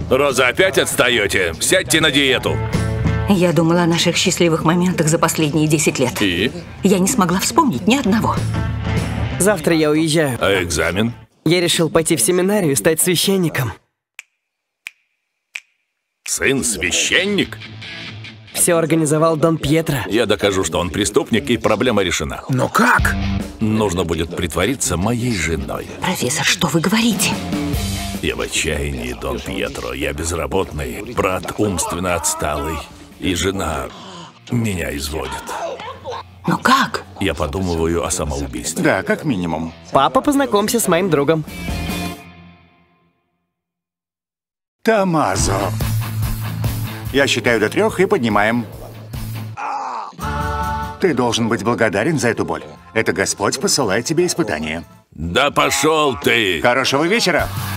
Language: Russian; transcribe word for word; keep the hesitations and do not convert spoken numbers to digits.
Роза, опять отстаете? Сядьте на диету. Я думала о наших счастливых моментах за последние десять лет. И? Я не смогла вспомнить ни одного. Завтра я уезжаю. А экзамен? Я решил пойти в семинарию и стать священником. Сын священник? Все организовал Дон Пьетро. Я докажу, что он преступник, и проблема решена. Но как? Нужно будет притвориться моей женой. Профессор, что вы говорите? Я в отчаянии, Дон Пьетро. Я безработный, брат умственно отсталый. И жена меня изводит. Но как? Я подумываю о самоубийстве. Да, как минимум. Папа, познакомься с моим другом. Томмазо. Я считаю до трех и поднимаем. Ты должен быть благодарен за эту боль. Это Господь посылает тебе испытание. Да пошел ты! Хорошего вечера!